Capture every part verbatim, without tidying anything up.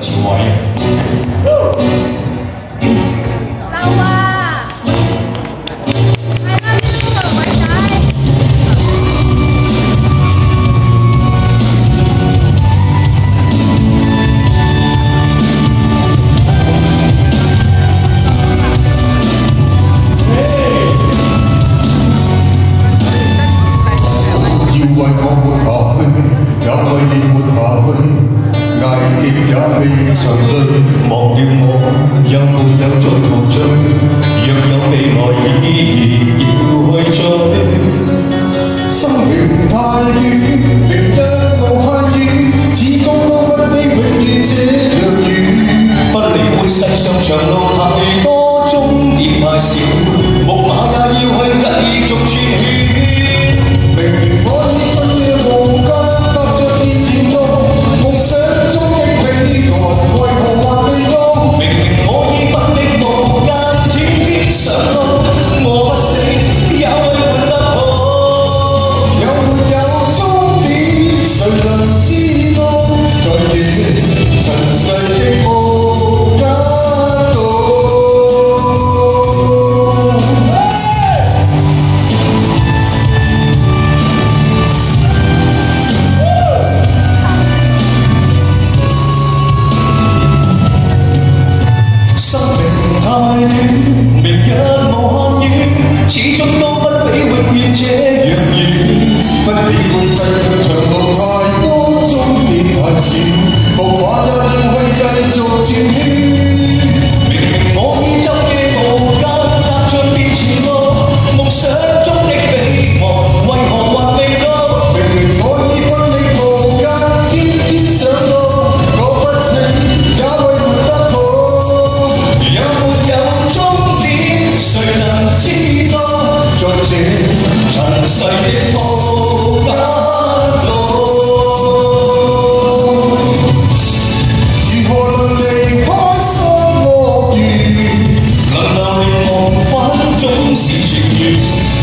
朝偉啊！ 嬲啊！係啦，呢個偉仔。 要為我活下去，也為你活下去，捱極也未曾累，忘掉我也沒有再陶醉，若有未來依然要去追。生命太短，明日無限遠，始終都不比永遠這樣遠。不理會世上長路太多，終點太少，木馬也要去繼續轉圈。明明我已分了無間，踏着熱前路，夢想中的彼岸，為何還未到？明明我已奮力無間，天天上路，我不死，也為活得好。有沒有終點，誰能知道？在這塵世的無間道。太短，明日無限遠，始終都不比永遠這樣遠。不理會世上長路太多，終點太少，無話也要去繼續轉圈。明明我已晝夜無間，踏着遍前路，夢想中的彼岸，為何還未到？明明我已奮力無間，天天上路，我不死，也為活得好。有沒有終點，誰能知道？在這塵世的無間道，如何能離開心樂園？能流連忘返，總是情緣。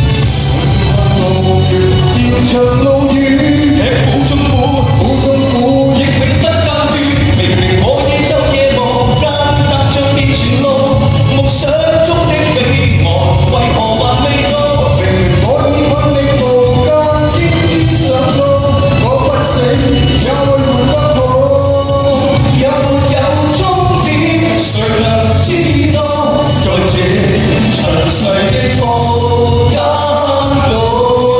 路遙要長路遠，吃苦中苦，苦中苦，亦永不間斷。明明我已晝夜無間，踏着遍前路，夢想中的彼岸，為何還未到？明明我已奮力無間，天天上路，我不死，也會活得好。有沒有終點，誰能知道？在這塵世的無間道。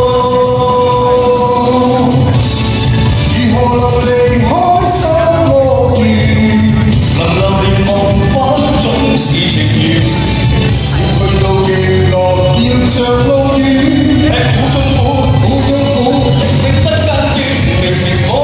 如何能離開心樂園？能流連忘返，總是情緣。去到極樂，要長路遠，吃苦中苦，苦中苦，亦永不間斷。明明我